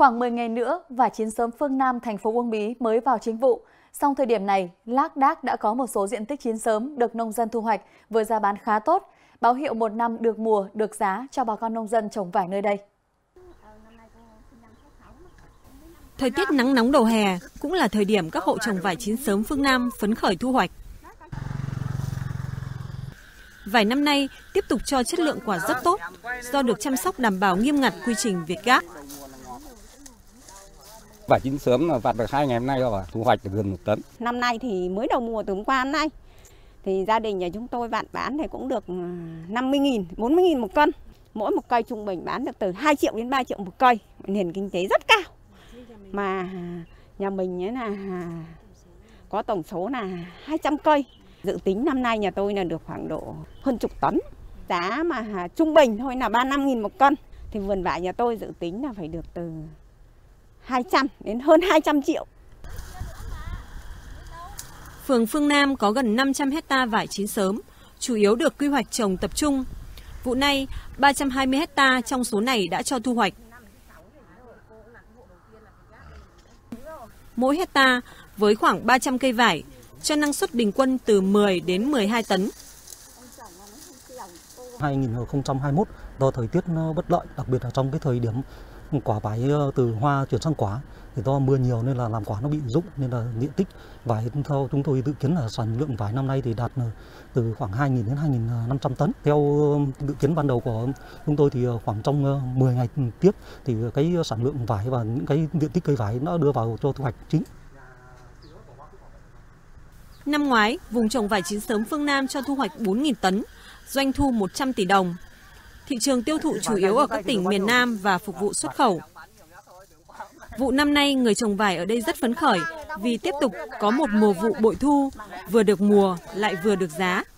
Khoảng 10 ngày nữa, vải chín sớm Phương Nam, thành phố Uông Bí mới vào chính vụ. Song thời điểm này, lác đác đã có một số diện tích chín sớm được nông dân thu hoạch với giá bán khá tốt, báo hiệu một năm được mùa, được giá cho bà con nông dân trồng vải nơi đây. Thời tiết nắng nóng đầu hè cũng là thời điểm các hộ trồng vải chín sớm Phương Nam phấn khởi thu hoạch. Vải năm nay tiếp tục cho chất lượng quả rất tốt do được chăm sóc đảm bảo nghiêm ngặt quy trình Việt Gáp. Vải chín sớm là vặt được 2 ngày hôm nay rồi, thu hoạch được gần 1 tấn. Năm nay thì mới đầu mùa từ hôm qua đến nay, thì gia đình nhà chúng tôi vặt bán thì cũng được 50.000, 40.000 một cân. Mỗi một cây trung bình bán được từ 2 triệu đến 3 triệu một cây, nền kinh tế rất cao. Mà nhà mình ấy là có tổng số là 200 cây. Dự tính năm nay nhà tôi là được khoảng độ hơn chục tấn. Giá mà trung bình thôi là 35.000 một cân. Thì vườn vải nhà tôi dự tính là phải được từ 200 đến hơn 200 triệu. Phường Phương Nam có gần 500 hecta vải chín sớm, chủ yếu được quy hoạch trồng tập trung. Vụ này, 320 hecta trong số này đã cho thu hoạch. Mỗi hecta với khoảng 300 cây vải, cho năng suất bình quân từ 10 đến 12 tấn. 2021 do thời tiết nó bất lợi, đặc biệt là trong cái thời điểm quả vải từ hoa chuyển sang quả, thì do mưa nhiều nên là làm quả nó bị rụng, nên là diện tích vải theo chúng tôi dự kiến là sản lượng vải năm nay thì đạt từ khoảng 2.000 đến 2.500 tấn. Theo dự kiến ban đầu của chúng tôi thì khoảng trong 10 ngày tiếp thì cái sản lượng vải và những cái diện tích cây vải đã đưa vào cho thu hoạch chính. Năm ngoái, vùng trồng vải chín sớm Phương Nam cho thu hoạch 4.000 tấn, doanh thu 100 tỷ đồng. Thị trường tiêu thụ chủ yếu ở các tỉnh miền Nam và phục vụ xuất khẩu. Vụ năm nay, người trồng vải ở đây rất phấn khởi vì tiếp tục có một mùa vụ bội thu, vừa được mùa lại vừa được giá.